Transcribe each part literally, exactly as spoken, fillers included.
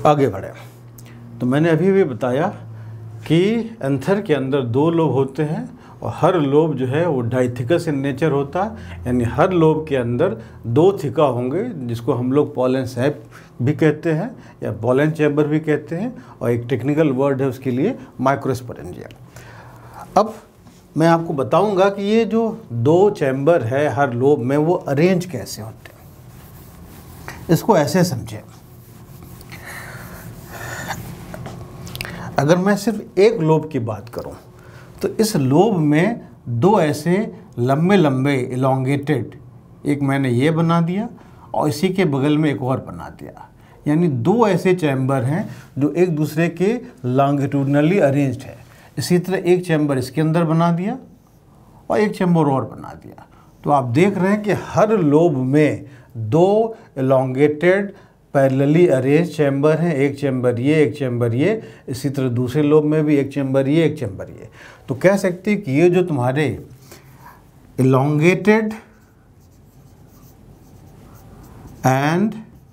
आगे बढ़े तो मैंने अभी भी बताया कि एंथर के अंदर दो लोब होते हैं और हर लोब जो है वो डाइथिकस इन नेचर होता है, यानी हर लोब के अंदर दो थिका होंगे जिसको हम लोग पॉलन सैक भी कहते हैं या पॉलन चैम्बर भी कहते हैं, और एक टेक्निकल वर्ड है उसके लिए माइक्रोस्पोरेंजिया। अब मैं आपको बताऊंगा कि ये जो दो चैम्बर है हर लोब में वो अरेंज कैसे होते हैं। इसको ऐसे समझें, अगर मैं सिर्फ एक लोब की बात करूं तो इस लोब में दो ऐसे लंबे लंबे इलोंगेटेड, एक मैंने ये बना दिया और इसी के बगल में एक और बना दिया, यानी दो ऐसे चैम्बर हैं जो एक दूसरे के लॉन्गिट्यूडनली अरेंज्ड है। इसी तरह एक चैम्बर इसके अंदर बना दिया और एक चैम्बर और बना दिया। तो आप देख रहे हैं कि हर लोब में दो इलोंगेटेड पैरेलली अरेंज चैम्बर हैं, एक चैम्बर ये एक चैम्बर ये, इसी तरह दूसरे लोब में भी एक चैम्बर ये एक चैम्बर ये। तो कह सकते हैं कि ये जो तुम्हारे इलोंगेटेड एंड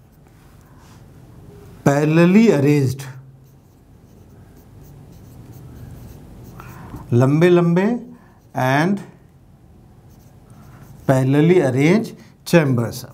पैरेलली अरेंज्ड, लंबे लंबे एंड पैरेलली अरेंज चैम्बर्स,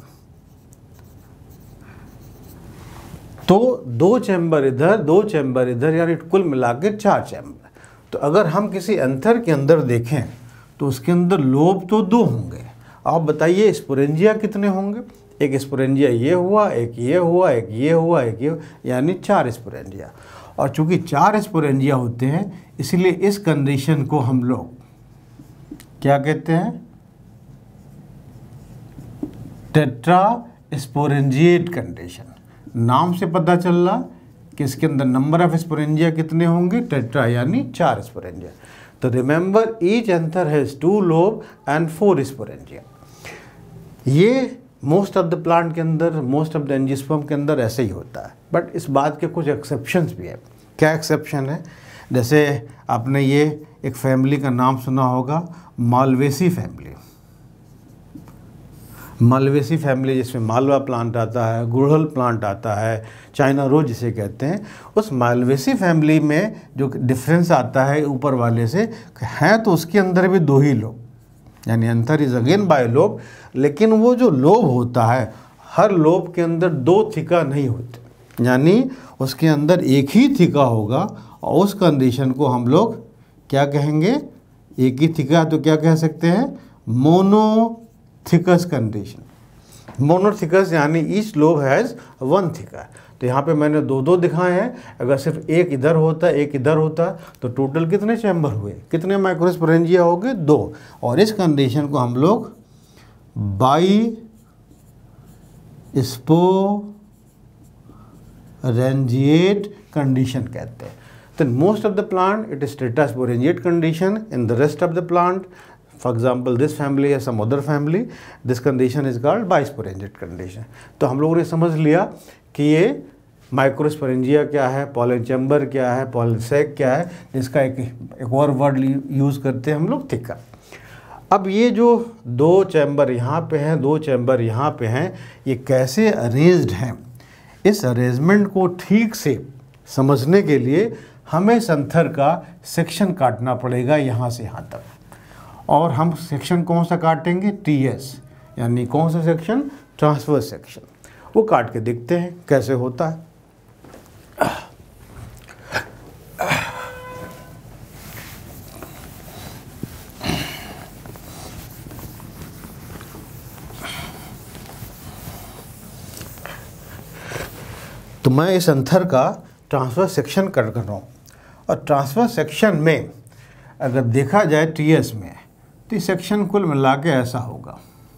तो दो चैम्बर इधर दो चैम्बर इधर, यानी कुल मिला के चार चैम्बर। तो अगर हम किसी एंथर के अंदर देखें तो उसके अंदर लोब तो दो होंगे। आप बताइए स्पोरेंजिया कितने होंगे? एक स्पोरेंजिया ये हुआ, एक ये हुआ, एक ये हुआ, एक ये, यानी चार स्पोरेंजिया। और चूंकि चार स्पोरेंजिया होते हैं इसलिए इस कंडीशन को हम लोग क्या कहते हैं? Tetra sporangiate condition. नाम से पता चल रहा कि इसके अंदर नंबर ऑफ स्पोरेंजिया कितने होंगे? टेट्रा, यानी चार स्पोरेंजिया। तो remember each anther has two lobe and four sporangia. ये मोस्ट ऑफ द प्लांट के अंदर, मोस्ट ऑफ द एंजियोस्पर्म के अंदर ऐसे ही होता है, बट इस बात के कुछ एक्सेप्शंस भी है। क्या एक्सेप्शन है? जैसे आपने ये एक फैमिली का नाम सुना होगा, मालवेसी फैमिली। मालवेसी फैमिली जिसमें मालवा प्लांट आता है, गुड़हल प्लांट आता है, चाइना रोज जिसे कहते हैं, उस मालवेसी फैमिली में जो डिफरेंस आता है ऊपर वाले से हैं तो उसके अंदर भी दो ही लोब, यानी anther is again bi lobe, लेकिन वो जो लोब होता है हर लोब के अंदर दो थिका नहीं होते, यानी उसके अंदर एक ही थिका होगा। और उस कंडीशन को हम लोग क्या कहेंगे? एक ही थिका, तो क्या कह सकते हैं? Monothecous condition. मोनोथिकस यानी each lobe has one theca. तो यहाँ पे मैंने दो दो दिखाए हैं। अगर सिर्फ एक इधर होता एक इधर होता तो टोटल कितने चैम्बर हुए? कितने माइक्रोस्पोरेंजिया हो गए? दो। और इस कंडीशन को हम लोग बाई स्पोरेंजिएट कंडीशन कहते हैं। Then most of the plant it is tetrasporangiate condition. In the rest of the plant, for example this family or some other family, this condition is called bisporangiate condition. तो हम लोगों ने समझ लिया कि ये माइक्रोस्पोरेंजिया क्या है, पॉलन चैम्बर क्या है, पॉलन सैक क्या है, जिसका एक एक और वर्ड यूज़ करते हैं हम लोग, थिका। अब ये जो दो चैम्बर यहाँ पे हैं, दो चैम्बर यहाँ पे हैं, ये कैसे अरेंज्ड हैं? इस अरेंजमेंट को ठीक से समझने के लिए हमें एंथर का सेक्शन काटना पड़ेगा यहाँ से यहाँ तक। और हम सेक्शन कौन सा काटेंगे? टी एस, यानी कौन सा सेक्शन? Transverse section. वो काट के देखते हैं कैसे होता है। तो मैं इस एंथर का ट्रांसफर सेक्शन कर कर रहा हूँ, और ट्रांसफर सेक्शन में अगर देखा जाए टीएस में तो इस सेक्शन कुल मिला के ऐसा होगा।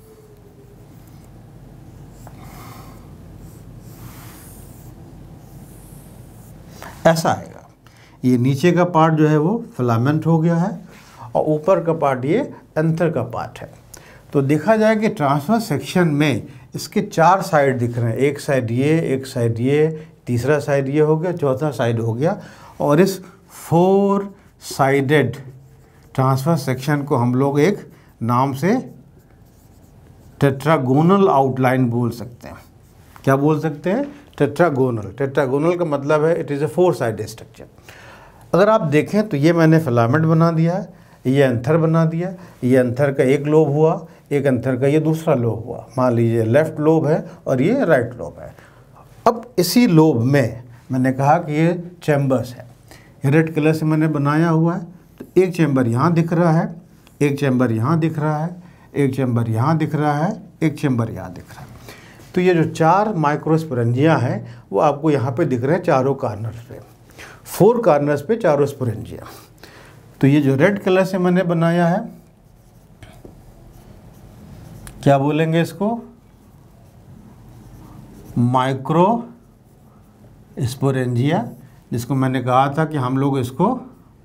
ऐसा आएगा। ये नीचे का पार्ट जो है वो फिलामेंट हो गया है और ऊपर का पार्ट ये एंथर का पार्ट है। तो देखा जाए कि ट्रांसफर सेक्शन में इसके चार साइड दिख रहे हैं, एक साइड ये, एक साइड ये, तीसरा साइड ये हो गया, चौथा साइड हो गया। और इस फोर साइडेड ट्रांसफर सेक्शन को हम लोग एक नाम से टेट्रागोनल आउटलाइन बोल सकते हैं। क्या बोल सकते हैं? टेट्रागोनल। टेट्रागोनल का मतलब है it is a four sided structure. अगर आप देखें तो ये मैंने फिलामेंट बना दिया है, ये एंथर बना दिया, ये एंथर का एक लोब हुआ, एक एंथर का ये दूसरा लोब हुआ। मान लीजिए लेफ्ट लोब है और ये राइट लोब है। अब इसी लोब में मैंने कहा कि ये चैम्बर्स है, ये रेड कलर से मैंने बनाया हुआ है। तो एक चैम्बर यहाँ दिख रहा है, एक चैम्बर यहाँ दिख रहा है, एक चैम्बर यहाँ दिख रहा है, एक चैम्बर यहाँ दिख रहा है। तो ये जो चार माइक्रोस्पोरेंजिया हैं वो आपको यहाँ पे दिख रहे हैं चारों कार्नर्स पे, फोर कार्नर्स पे चारों स्पोरेंजिया। तो ये जो रेड कलर से मैंने बनाया है, क्या बोलेंगे इसको? माइक्रो स्पोरेंजिया, जिसको मैंने कहा था कि हम लोग इसको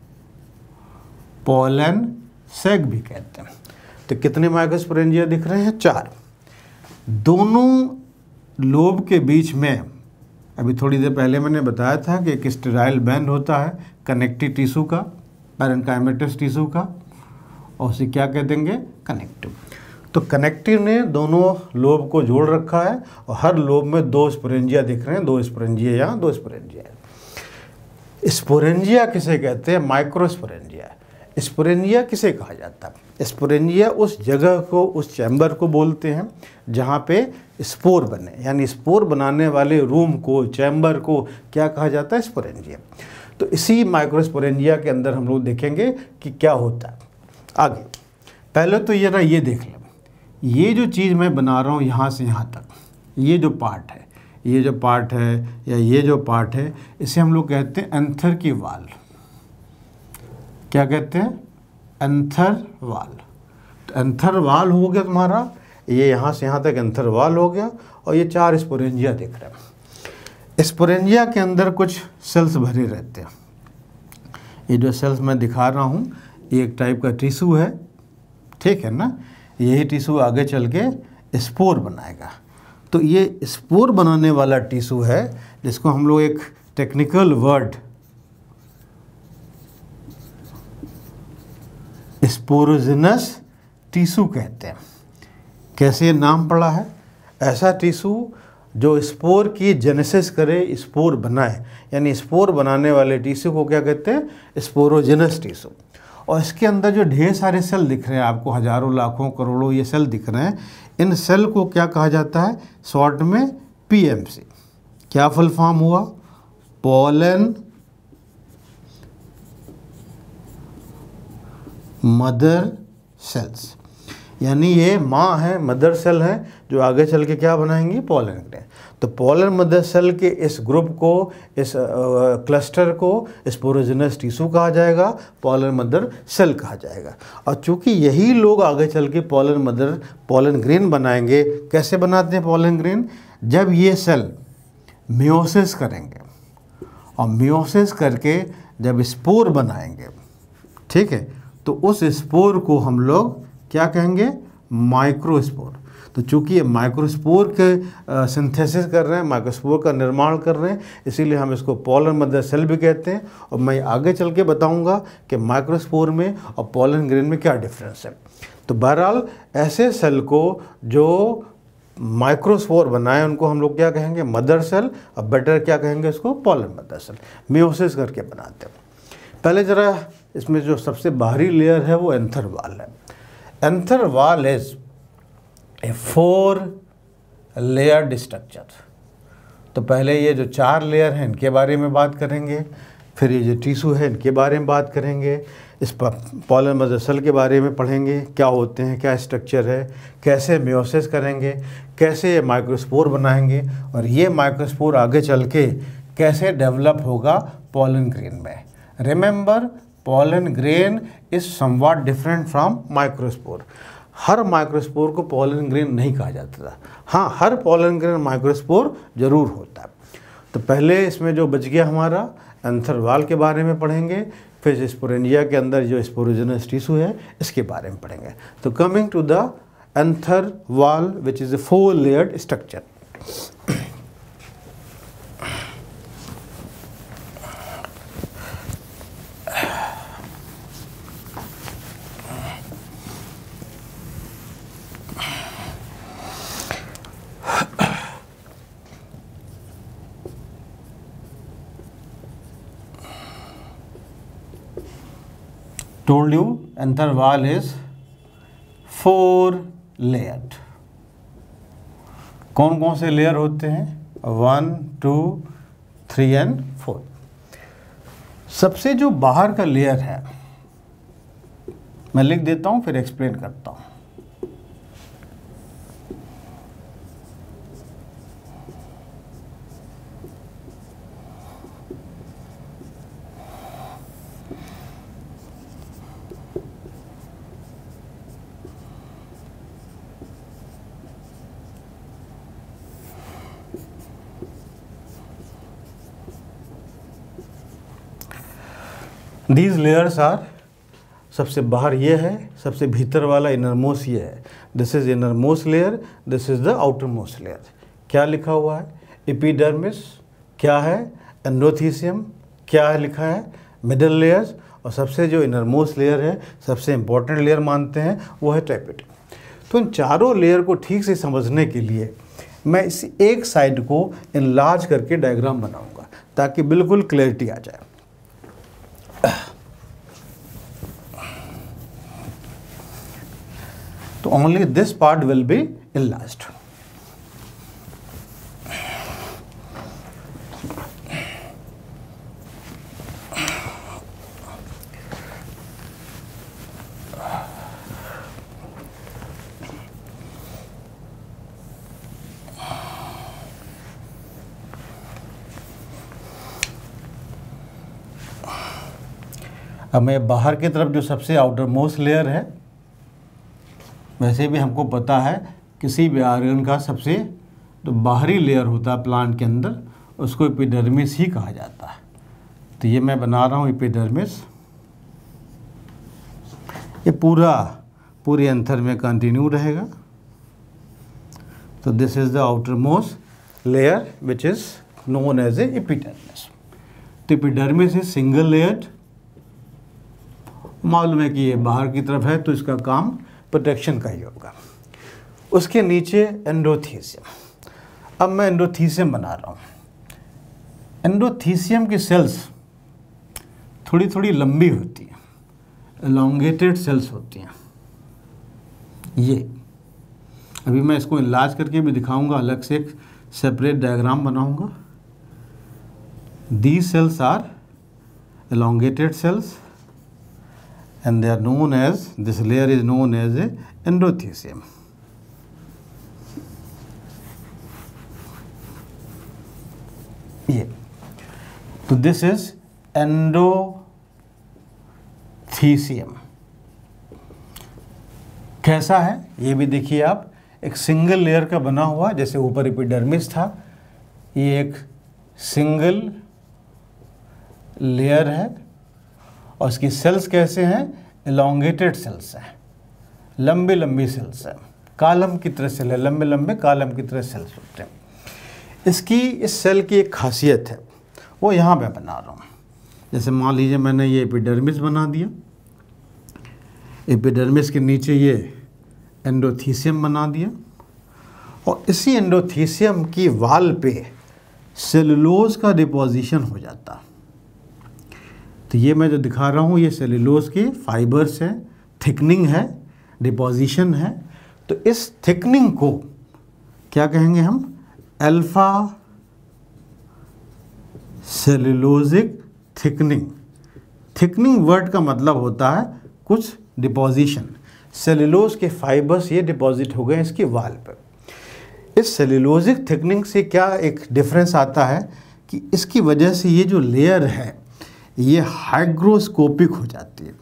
पोलन सेक भी कहते हैं। तो कितने माइक्रोस्पोरेंजिया दिख रहे हैं? चार। दोनों लोब के बीच में, अभी थोड़ी देर पहले मैंने बताया था कि एक स्टेराइल बैंड होता है कनेक्टिव टिश्यू का, पैरेन्काइमेटस टिश्यू का, और उसे क्या कह देंगे? कनेक्टिव। तो कनेक्टिव ने दोनों लोब को जोड़ रखा है और हर लोब में दो स्पोरेंजिया दिख रहे हैं, दो स्पोरेंजिया यहाँ, दो स्पोरेंजिया। स्पोरेंजिया किसे कहते हैं? माइक्रोस्पोरेंजिया। स्पोरेंजिया किसे कहा जाता है? स्पोरेंजिया उस जगह को, उस चैम्बर को बोलते हैं जहाँ पे स्पोर बने, यानी स्पोर बनाने वाले रूम को, चैम्बर को क्या कहा जाता है? स्पोरेंजिया। तो इसी माइक्रोस्पोरेंजिया के अंदर हम लोग देखेंगे कि क्या होता है आगे। पहले तो ये ना, ये देख लें, ये जो चीज़ मैं बना रहा हूँ यहाँ से यहाँ तक, ये जो पार्ट है, ये जो पार्ट है या ये जो पार्ट है, इसे हम लोग कहते हैं एंथर की वाल। क्या कहते हैं? एंथर वाल। तो एंथर वाल हो गया तुम्हारा, ये यहाँ से यहाँ तक एंथर वाल हो गया, और ये चार स्पोरेंजिया दिख रहे हैं। स्पोरेंजिया के अंदर कुछ सेल्स भरे रहते हैं। ये जो सेल्स मैं दिखा रहा हूँ, ये एक टाइप का टिश्यू है, ठीक है ना? यही टिश्यू आगे चल के स्पोर बनाएगा। तो ये स्पोर बनाने वाला टिश्यू है, जिसको हम लोग एक टेक्निकल वर्ड स्पोरोजिनस टिश्यू कहते हैं। कैसे ये नाम पड़ा है? ऐसा टिश्यू जो स्पोर की जेनेसिस करे, स्पोर बनाए, यानी स्पोर बनाने वाले टिश्यू को क्या कहते हैं? Sporogenous tissue. और इसके अंदर जो ढेर सारे सेल दिख रहे हैं आपको, हजारों लाखों करोड़ों ये सेल दिख रहे हैं, इन सेल को क्या कहा जाता है? शॉर्ट में पीएमसी। क्या फुल फॉर्म हुआ? Pollen mother cells. यानी ये माँ है, मदर सेल है, जो आगे चल के क्या बनाएंगी? Pollen grain. तो पोलन मदर सेल के इस ग्रुप को, इस क्लस्टर को स्पोरोजिनस टिश्यू कहा जाएगा, पोलन मदर सेल कहा जाएगा। और चूंकि यही लोग आगे चल के पोलन मदर पोलन ग्रेन बनाएंगे। कैसे बनाते हैं पोलन ग्रेन? जब ये सेल मियोसिस करेंगे, और मियोसिस करके जब स्पोर बनाएंगे, ठीक है, तो उस स्पोर को हम लोग क्या कहेंगे? माइक्रोस्पोर। तो चूंकि ये माइक्रोस्पोर के सिंथेसिस कर रहे हैं, माइक्रोस्पोर का निर्माण कर रहे हैं, इसीलिए हम इसको पोलन मदर सेल भी कहते हैं। और मैं आगे चल के बताऊंगा कि माइक्रोस्पोर में और पोलन ग्रेन में क्या डिफरेंस है। तो बहरहाल ऐसे सेल को जो माइक्रोस्पोर बनाए, उनको हम लोग क्या कहेंगे? Mother cell. और बेटर क्या कहेंगे इसको? Pollen mother cell. मियोसिस करके बनाते हैं। पहले ज़रा इसमें जो सबसे बाहरी लेयर है वो एंथर वाल है। Anther wall is a four layered structure. तो पहले ये जो चार लेयर हैं इनके बारे में बात करेंगे, फिर ये जो टिश्यू है इनके बारे में बात करेंगे, इस पोलन मदर सेल के बारे में पढ़ेंगे, क्या होते हैं, क्या स्ट्रक्चर है, कैसे मियोसिस करेंगे, कैसे ये माइक्रोस्पोर बनाएंगे, और ये माइक्रोस्पोर आगे चल के कैसे डेवलप होगा पोलन ग्रेन में। Remember, pollen grain is somewhat different from microspore. हर माइक्रोस्पोर को पोलन ग्रेन नहीं कहा जाता था। हाँ, हर पोलन ग्रेन माइक्रोस्पोर जरूर होता है। तो पहले इसमें जो बच गया हमारा, एंथर वाल के बारे में पढ़ेंगे, फिर स्पोरेंजिया के अंदर जो स्पोरोजिनस टिश्यू है इसके बारे में पढ़ेंगे। तो coming to the anther wall which is a four layered structure. told you anther wall is four layered. कौन कौन से लेयर होते हैं? One, two, three and four. सबसे जो बाहर का लेयर है मैं लिख देता हूं, फिर एक्सप्लेन करता हूं. These layers are, सबसे बाहर ये है, सबसे भीतर वाला इनरमोस्ट ये है. This is innermost layer, this is the outermost layer. क्या लिखा हुआ है? एपिडर्मिस. क्या है? एंडोथीसियम. क्या है लिखा है? Middle layers. और सबसे जो इनरमोस्ट लेयर है, सबसे इंपॉर्टेंट लेयर मानते हैं, वो है टैपेट. तो इन चारों लेयर को ठीक से समझने के लिए मैं इस एक साइड को इनलार्ज करके डायग्राम बनाऊंगा ताकि बिल्कुल क्लैरिटी आ जाए. तो only this part will be enlarged. अब मैं बाहर की तरफ जो सबसे आउटर मोस्ट लेयर है, वैसे भी हमको पता है किसी भी ऑर्गन का सबसे जो बाहरी लेयर होता है प्लांट के अंदर, उसको एपिडर्मिस ही कहा जाता है. तो ये मैं बना रहा हूँ एपिडर्मिस. ये पूरा पूरे एंथर में कंटिन्यू रहेगा. तो this is the outer most layer which is known as a epidermis. तो एपिडर्मिस इज सिंगल लेयर्ड. मालूम है कि ये बाहर की तरफ है तो इसका काम प्रोटेक्शन का ही होगा. उसके नीचे एंडोथीसियम. अब मैं एंडोथीसियम बना रहा हूँ. एंडोथीसियम की सेल्स थोड़ी थोड़ी लंबी होती हैं, एलोंगेटेड सेल्स होती हैं. ये अभी मैं इसको इलाज करके भी दिखाऊंगा, अलग से एक सेपरेट डायग्राम बनाऊंगा. These cells are elongated cells and they are known as, this layer is known as a endothecium. ये तो this is endothecium. कैसा है ये भी देखिए आप. एक सिंगल लेयर का बना हुआ, जैसे ऊपर एपिडर्मिस था, ये एक सिंगल लेयर है और इसकी सेल्स कैसे हैं? एलोंगेटेड सेल्स हैं, लंबे लंबी सेल्स हैं, कॉलम की तरह सेल है, लंबे लंबे कॉलम की तरह सेल्स होते हैं. इसकी इस सेल की एक खासियत है, वो यहाँ पे बना रहा हूँ. जैसे मान लीजिए मैंने ये एपिडर्मिस बना दिया, एपिडर्मिस के नीचे ये एंडोथीसियम बना दिया और इसी एंडोथीसियम की वाल पे सेलुलोज का डिपोजिशन हो जाता. तो ये मैं जो दिखा रहा हूँ ये सेलुलोज के फाइबर्स हैं, थिकनिंग है, डिपोजिशन है. तो इस थिकनिंग को क्या कहेंगे हम? Alpha cellulosic thickening. Thickening word का मतलब होता है कुछ डिपोजिशन. सेलुलोज के फाइबर्स ये डिपॉजिट हो गए इसकी वाल पर. इस सेलुलोजिक थिकनिंग से क्या एक डिफरेंस आता है कि इसकी वजह से ये जो लेयर है ये हाइग्रोस्कोपिक हो जाती है,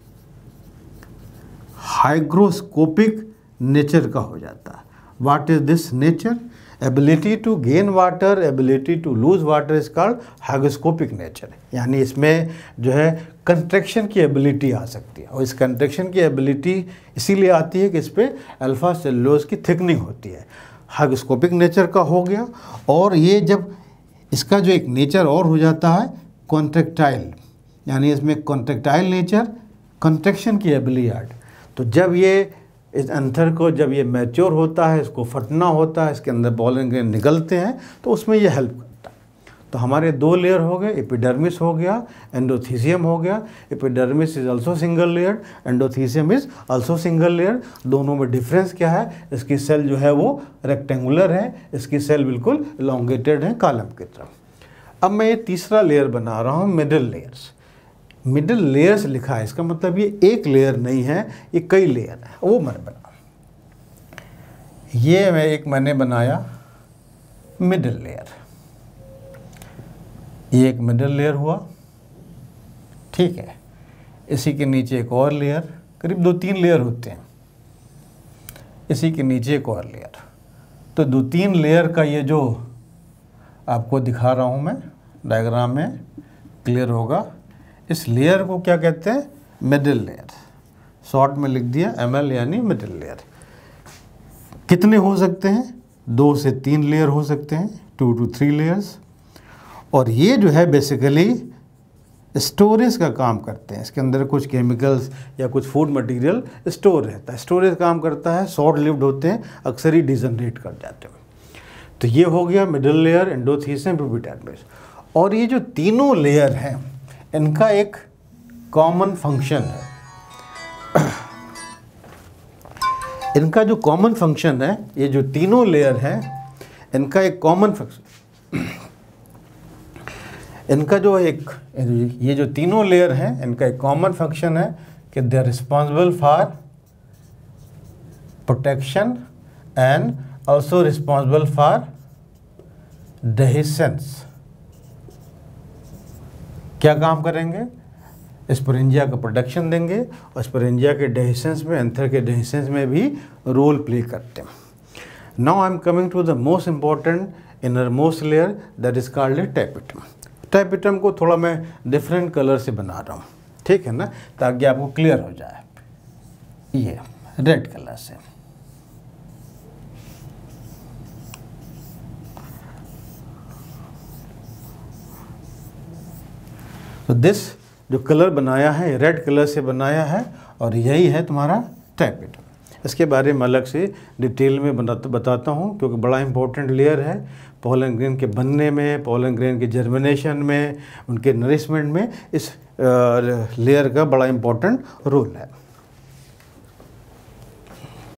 हाइग्रोस्कोपिक नेचर का हो जाता है. What is this nature? Ability to gain water, ability to lose water is called hygroscopic nature. यानी इसमें जो है कंट्रैक्शन की एबिलिटी आ सकती है और इस कंट्रैक्शन की एबिलिटी इसीलिए आती है कि इस पर अल्फा सेलुलोज की थिकनिंग होती है. हाइग्रोस्कोपिक नेचर का हो गया. और ये जब इसका जो एक नेचर और हो जाता है कॉन्ट्रैक्टाइल, यानी इसमें कॉन्ट्रैक्टाइल नेचर, कंट्रैक्शन की एबिलिटी. तो जब ये इस एंथर को जब ये मैच्योर होता है, इसको फटना होता है, इसके अंदर पॉलन ग्रेन निकलते हैं, तो उसमें ये हेल्प करता है. तो हमारे दो लेयर हो गए, एपिडर्मिस हो गया, एंडोथीसियम हो गया। Epidermis is also single layer, endothecium is also single layer. दोनों में डिफरेंस क्या है, इसकी सेल जो है वो रेक्टेंगुलर है, इसकी सेल बिल्कुल इलोंगेटेड है कॉलम की तरफ। अब मैं ये तीसरा लेयर बना रहा हूँ मिडिल लेयर्स। मिडिल लेयर्स लिखा है, इसका मतलब ये एक लेयर नहीं है, ये कई लेयर है, वो मैंने बना। ये मैं एक मैंने बनाया मिडिल लेयर, ये एक मिडिल लेयर हुआ, ठीक है। इसी के नीचे एक और लेयर, करीब दो तीन लेयर होते हैं, इसी के नीचे एक और लेयर। तो दो तीन लेयर का ये जो आपको दिखा रहा हूँ मैं डायग्राम में, क्लियर होगा। इस लेयर को क्या कहते हैं, मिडिल लेयर। शॉर्ट में लिख दिया एम एल यानी मिडिल लेयर। कितने हो सकते हैं, दो से तीन लेयर हो सकते हैं, टू टू थ्री लेयर्स। और ये जो है बेसिकली स्टोरेज का काम करते हैं, इसके अंदर कुछ केमिकल्स या कुछ फूड मटेरियल स्टोर रहता है, स्टोरेज काम करता है, शॉर्ट लिव्ड होते हैं, अक्सर ही डिजनरेट कर जाते हैं। तो ये हो गया मिडिल लेयर, एंडोथीसियम, एपिडर्मिस। और ये जो तीनों लेयर हैं इनका एक कॉमन फंक्शन है। इनका जो कॉमन फंक्शन है, ये जो तीनों लेयर हैं इनका एक कॉमन फंक्शन, इनका जो एक ये जो तीनों लेयर हैं इनका एक कॉमन फंक्शन है कि they are responsible for protection and also responsible for dehiscence। क्या काम करेंगे, स्पोरेंजिया का प्रोटेक्शन देंगे और स्पोरेंजिया के डेहिसेंस में, एंथर के डेहिसेंस में भी रोल प्ले करते हैं। Now I am coming to the most important inner most layer that is called a tapetum. Tapetum को थोड़ा मैं डिफरेंट कलर से बना रहा हूँ, ठीक है ना, ताकि आपको क्लियर हो जाए। ये रेड कलर से, तो दिस जो कलर बनाया है रेड कलर से बनाया है और यही है तुम्हारा टैपिटम। इसके बारे में अलग से डिटेल में बताता बताता हूँ क्योंकि बड़ा इंपॉर्टेंट लेयर है पोलन ग्रेन के बनने में, पोलन ग्रेन के जर्मिनेशन में, उनके नरिशमेंट में इस लेयर का बड़ा इंपॉर्टेंट रोल है।